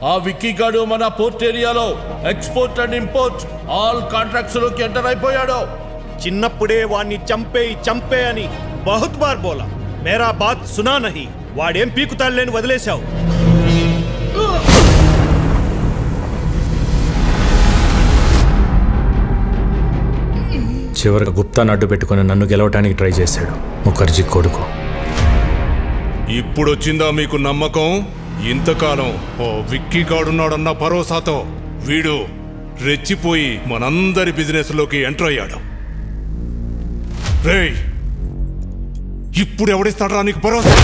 ఆ విక్కీ గాడు మన పోర్ట్ ఏరియాలో export and import all contracts లోకి ఎంటర్ అయిపోయాడు. చిన్నప్పుడే వాణ్ణి చంపే అని బహుత్ బార్ బోలా, మేరా బాత్ సునా నహీ. వాడేం పీకుతాడులేని వదిలేశావు. చివరికి గుప్తాను అడ్డు పెట్టుకుని నన్ను గెలవటానికి ట్రై చేశాడు ముఖర్జీ కొడుకు. ఇప్పుడొచ్చిందా మీకు నమ్మకం? ఇంతకాలం ఓ విక్కీ గాడున్నాడన్న భరోసాతో వీడు రెచ్చిపోయి మనందరి బిజినెస్ లోకి ఎంటర్ అయ్యాడు. రేయ్, ఇప్పుడు ఎవడిస్తాడ్రా నీకు భరోసా?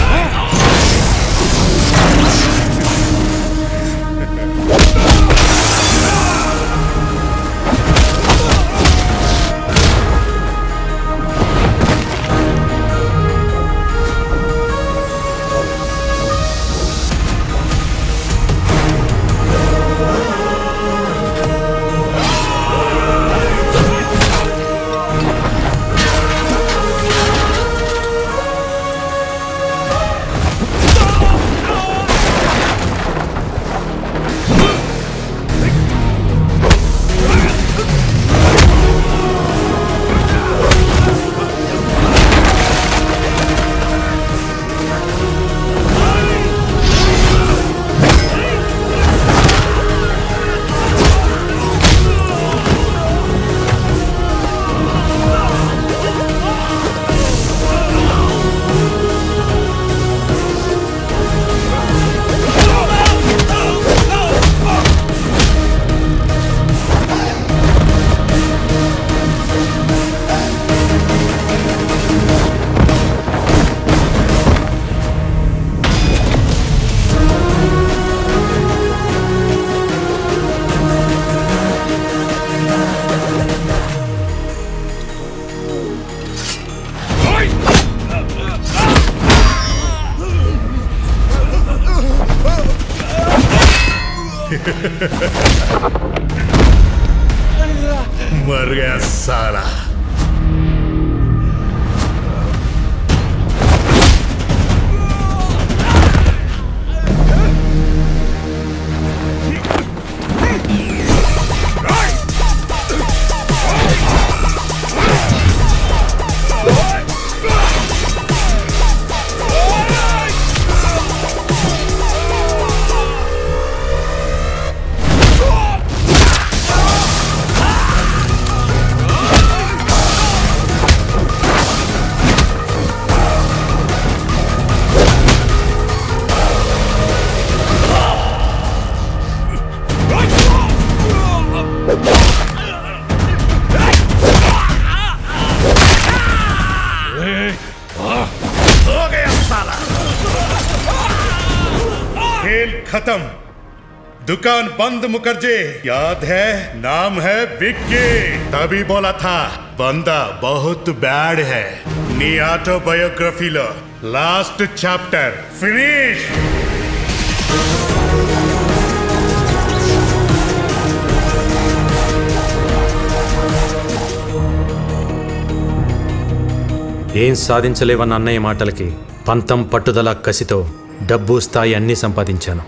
मर गया साला। खेल खत्म, दुकान बंद। मुखर्जी याद है, नाम है विक्की। तभी बोला था बंदा बहुत बैड है। नी ऑटोबायोग्राफीलो लास्ट चैप्टर फिनिश। ఏం సాధించలేవన్న అన్నయ్య మాటలకి పంతం పట్టుదల కసితో డబ్బు స్థాయి అన్నీ సంపాదించాను.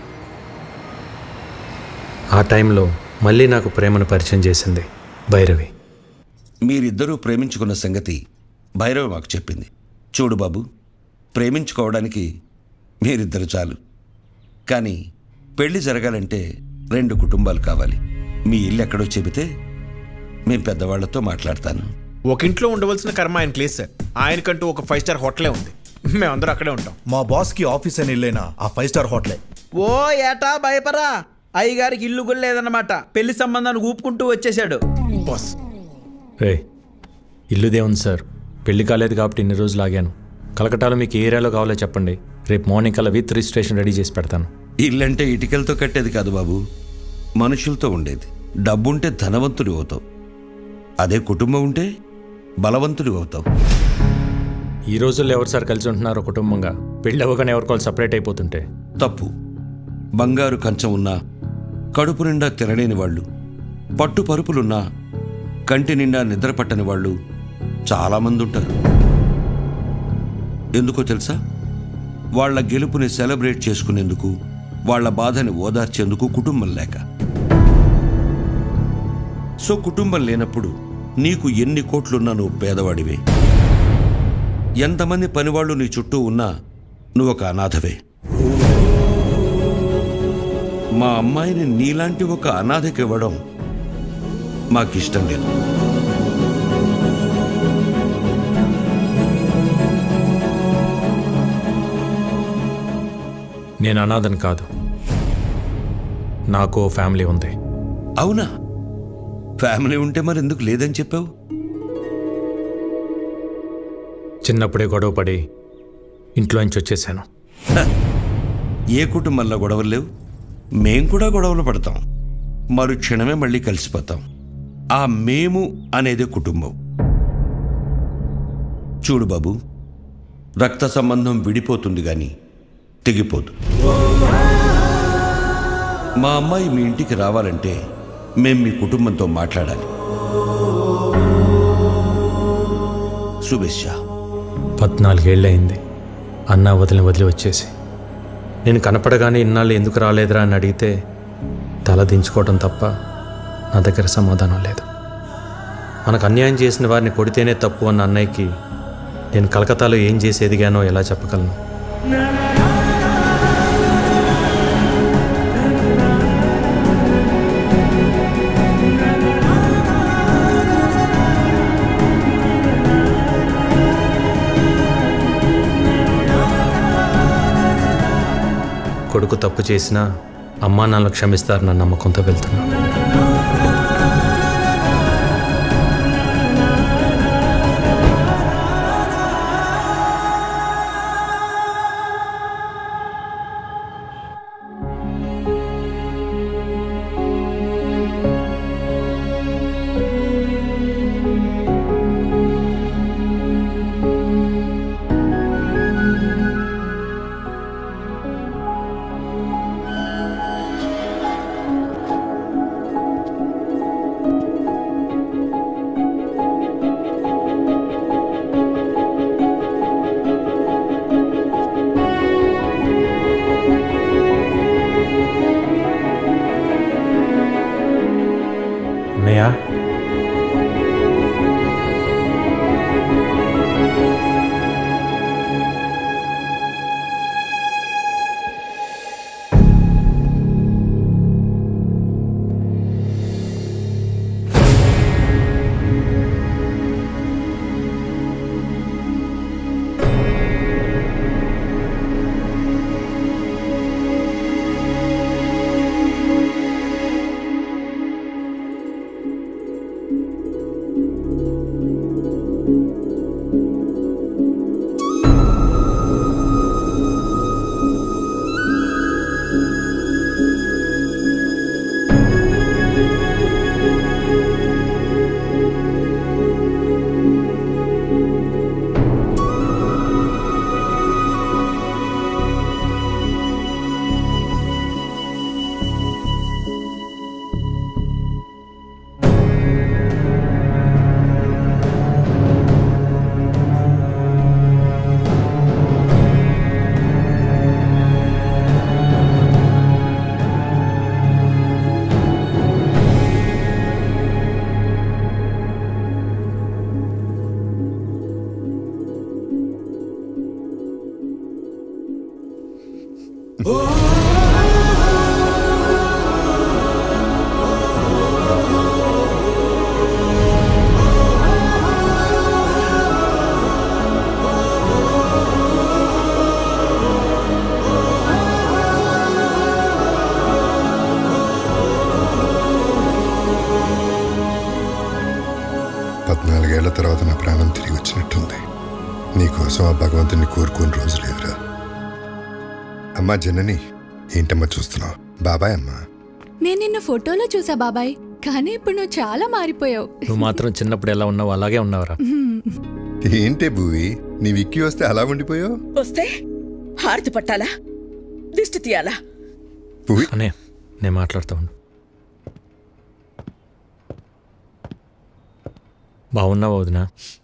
ఆ టైంలో మళ్ళీ నాకు ప్రేమను పరిచయం చేసింది భైరవి. మీరిద్దరూ ప్రేమించుకున్న సంగతి భైరవి మాకు చెప్పింది. చూడు బాబు, ప్రేమించుకోవడానికి మీరిద్దరు చాలు, కానీ పెళ్లి జరగాలంటే 2 కుటుంబాలు కావాలి. మీ ఇల్లు ఎక్కడో చెబితే మేము పెద్దవాళ్లతో మాట్లాడతాను. ఒక ఇంట్లో ఉండవలసిన కర్మ ఆయనకి లేదు సార్. ఆయనకంటూ ఒక 5 స్టార్ హోటలే ఉంది. మేమందరూ అక్కడే ఉంటాం. మా బాస్కి ఆఫీస్ అని ఇల్లేనా ఆ 5 స్టార్ హోటలే. ఓ ఏటా భయపరా, అయ్యగారికి ఇల్లు కూడా లేదన్నమాట. పెళ్లి సంబంధాన్ని ఊపుకుంటూ వచ్చేసాడు బాస్. ఇల్లుదే ఉంది సార్, పెళ్లి కాలేదు కాబట్టి ఇన్ని రోజులు ఆగాను. కలకటాలో మీకు ఏ ఏరియాలో కావాలో చెప్పండి, రేపు మార్నింగ్ కల్లా విత్ రిజిస్ట్రేషన్ రెడీ చేసి పెడతాను. ఇల్లంటే ఇటుకలతో కట్టేది కాదు బాబు, మనుషులతో ఉండేది. డబ్బుంటే ధనవంతుడు అవుతావు, అదే కుటుంబం ఉంటే బలవంతుడు అవుతావు. ఈ రోజుల్లో ఎవరు సార్ కలిసి ఉంటున్నారో కుటుంబంగా? పెళ్ళి అవ్వగానే ఎవరికోవాలి సపరేట్ అయిపోతుంటే తప్పు. బంగారు కంచం ఉన్నా కడుపు నిండా తినలేని వాళ్ళు, పట్టు పరుపులున్నా కంటి నిండా నిద్ర పట్టని వాళ్ళు చాలామంది ఉంటారు. ఎందుకో తెలుసా? వాళ్ళ గెలుపుని సెలబ్రేట్ చేసుకునేందుకు వాళ్ళ బాధని ఓదార్చేందుకు కుటుంబం లేక. సో కుటుంబం లేనప్పుడు నీకు ఎన్ని కోట్లున్నా నువ్వు పేదవాడివే. ఎంతమంది పనివాళ్ళు నీ చుట్టూ ఉన్నా నువ్వు ఒక అనాథవే. మా అమ్మాయిని నీలాంటి ఒక అనాథకి ఇవ్వడం మాకిష్టం లేదు. నేను అనాథని కాదు, నాకు ఫ్యామిలీ ఉంది. అవునా? ఫ్యామిలీ ఉంటే మరి ఎందుకు లేదని చెప్పావు? చిన్నప్పుడే గొడవపడి ఇంట్లోంచి వచ్చేసాను. ఏ కుటుంబంలో గొడవలు లేవు? మేం కూడా గొడవలు పడతాం, మరుక్షణమే మళ్ళీ కలిసిపోతాం. ఆ మేము అనేది కుటుంబం. చూడు బాబు, రక్త సంబంధం విడిపోతుంది కానీ తెగిపోదు. మా అమ్మాయి మీ ఇంటికి రావాలంటే మేం మీ కుటుంబంతో మాట్లాడాలి. శుభేచ్ఛ. 14 ఏళ్ళయింది అన్న వదిలి వచ్చేసి. నేను కనపడగానే ఇన్నాళ్ళు ఎందుకు రాలేదురా అని అడిగితే తల దించుకోవడం తప్ప నా దగ్గర సమాధానం లేదు. మనకు అన్యాయం చేసిన వారిని కొడితేనే తప్పు అన్న అన్నయ్యకి నేను కలకత్తాలో ఏం చేసి ఎదిగానో ఎలా చెప్పగలను? కొడుకు తప్పు చేసినా అమ్మా నాన్నలు క్షమిస్తారన్న నమ్మకంతో వెళ్తున్నా. అన్నయ్య, తర్వాత నా ప్రాణం తిరిగి వచ్చినట్టుంది. నీకోసం ఆ భగవంతుని కోరుకోని రోజు లేదురా. అమ్మా జనని, ఏంటమ్మా చూస్తున్నావు? బాబాయ్ అమ్మా. నేను నిన్ను ఫోటోలో చూసా బాబాయ్, కానీ ఇప్పుడు నువ్వు చాలా మారిపోయావు. నువ్వు మాత్రం చిన్నప్పుడు ఎలా ఉన్నావు అలాగే ఉన్నావురా. ఏంటే భూవి, నీ విక్కీ వస్తే అలా ఉండిపోయావు? వస్తే హారతి పట్టాలా, దిష్టి తీయాలా? అనే నేను మాట్లాడుతూ ఉండు. బాగున్నావు వదినా?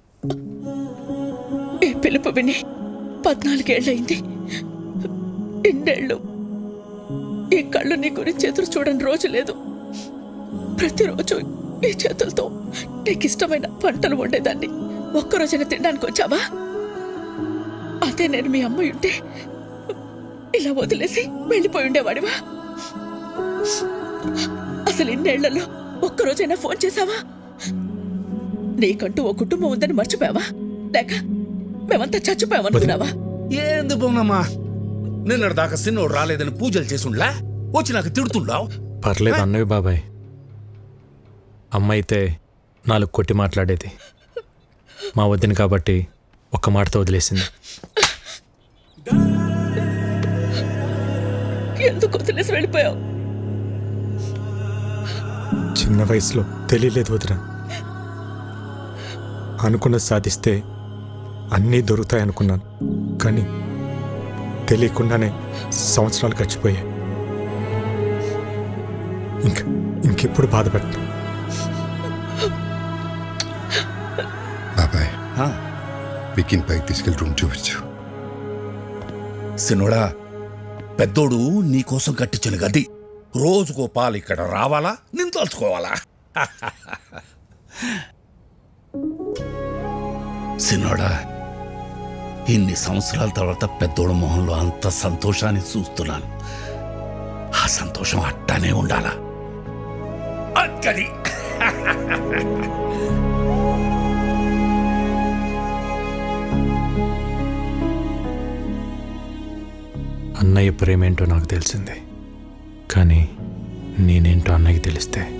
ఈ పిలుపు విని 14 ఏళ్ళయింది. 2 ఏళ్ళు ఈ కళ్ళు నీ గురించి ఎదురు చూడని రోజు లేదు. ప్రతిరోజు ఈ చేతులతో నీకు ఇష్టమైన వంటలు వండేదాన్ని. ఒక్కరోజైనా తినడానికి వచ్చావా? అదే నేను మీ అమ్మాయి ఉంటే ఇలా వదిలేసి వెళ్ళిపోయి ఉండేవాడివా? అసలు ఇన్నేళ్లలో ఒక్కరోజైనా ఫోన్ చేశావా? నీకంటూ ఓ కుటుంబం ఉందని మర్చిపోయావా? లేక మేమంతా చచ్చిపోయామనుకున్నావా? ఏంది బొమ్మమ్మా, నిన్నటి దాకా సిన్నోడు రాలేదని పూజలు చేసుండ్లా వచ్చి నాకు తిడుతుండావు. పర్లేదు అన్నవి బాబాయ్. అమ్మ అయితే 4 కొట్టి మాట్లాడేది. మా వద్దని కాబట్టి ఒక్క మాటతో వదిలేసింది. ఎందుకు వదిలేసి వెళ్ళిపోయావు? చిన్న వయసులో తెలియలేదు వదిన. అనుకున్నది సాధిస్తే అన్నీ దొరుకుతాయనుకున్నాను. కానీ తెలియకుండానే సంవత్సరాలు గడిచిపోయాయి. ఇంకెప్పుడు బాధపడతాను. బాబాయ్, విక్కీని పైకి తీసుకెళ్ళి రూమ్ చూపించు. సినోడా, పెద్దోడు నీకోసం కట్టించిన గది. రోజుకో పాలు ఇక్కడ రావాలా, నేను తలుచుకోవాలా? సినోడా, ఇన్ని సంవత్సరాల తర్వాత పెద్దోడు మొహంలో అంత సంతోషాన్ని చూస్తున్నాను. ఆ సంతోషం అట్టానే ఉండాలా? అక్కడి అన్నయ్య ప్రేమేంటో నాకు తెలిసింది. కానీ నేనేంటో అన్నయ్యకి తెలిస్తే